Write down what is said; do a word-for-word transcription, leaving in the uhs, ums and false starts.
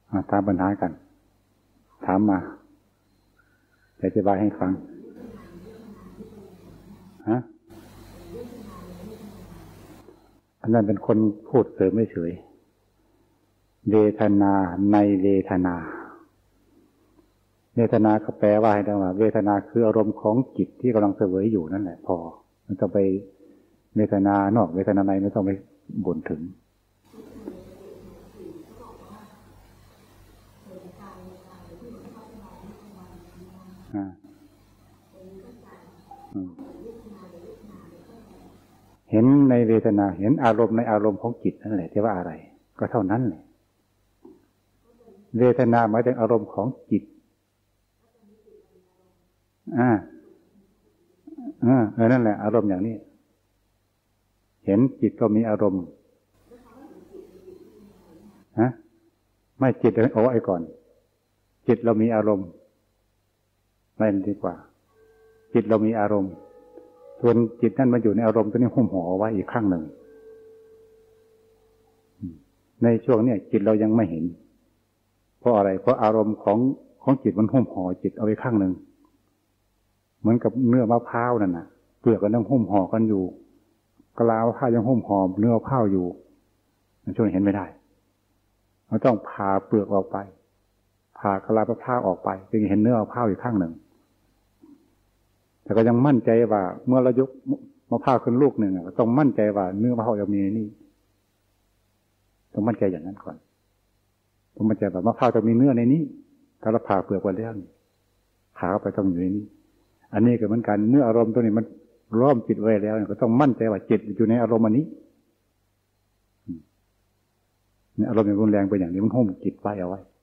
ตามปัญหากันถามมาจะอธิบายให้ฟังฮะอันนั้นเป็นคนพูดเสริมไม่เฉยเวทนาในเวทนาเวทนาก็แปลว่าให้ได้ว่าเวทนาคืออารมณ์ของจิตที่กำลังเสวยอยู่นั่นแหละพอไม่ต้องไปเวทนานอกเวทนาในไม่ต้องไปบ่นถึงเห็นในเวทนาเห็นอารมณ์ในอารมณ์ของจิตนั่นแหละที่ว่าอะไรก็เท่านั้นแหละเวทนาหมายถึงอารมณ์ของจิตอ่าอ่าเออนั่นแหละอารมณ์อย่างนี้เห็นจิตก็มีอารมณ์ฮะไม่จิตเอาไว้ก่อนจิตเรามีอารมณ์ไม่ดีกว่าจิตเรามีอารมณ์ส่วนจิตนั่นมันอยู่ในอารมณ์ตัวนี้หุ้มห่อไว้อีกข้างหนึ่งในช่วงนี้จิตเรายังไม่เห็นเพราะอะไรเพราะอารมณ์ของของจิตมันหุ้มห่อจิตเอาไว้ข้างหนึ่งเหมือนกับเนื้อมะพร้าวนั่นน่ะเปลือกก็ยังหุ้มห่อกันอยู่กะลามะพร้าวยังหุ้มห่อเนื้อมะพร้าวอยู่มันช่วยเห็นไม่ได้เราต้องผ่าเปลือกออกไปผ่ากะลามะพร้าวออกไปจึงเห็นเนื้อมะพร้าวอีกข้างหนึ่งแต่ก็ยังมั่นใจว่าเมื่อเรายกมะพร้าวขึ้นลูกหนึ่งก็ต้องมั่นใจว่าเนื้อมะพร้าวจะมีนี่ต้องมั่นใจอย่างนั้นก่อนต้องมั่นใจว่ามะพร้าวจะมีเนื้อในนี้ถ้าเราผ่าเปลือกไปแล้วผ่าเข้าไปต้องอยู่ในนี้อันนี้ก็เหมือนกันเมื่ออารมณ์ตัวนี้มันล้อมจิตไว้แล้วก็ต้องมั่นใจว่าจิตอยู่ในอารมณ์อันนี้เนี่ยอารมณ์อย่างรุนแรงเป็นอย่างนี้มันหุ้มจิตไว้เอาไว้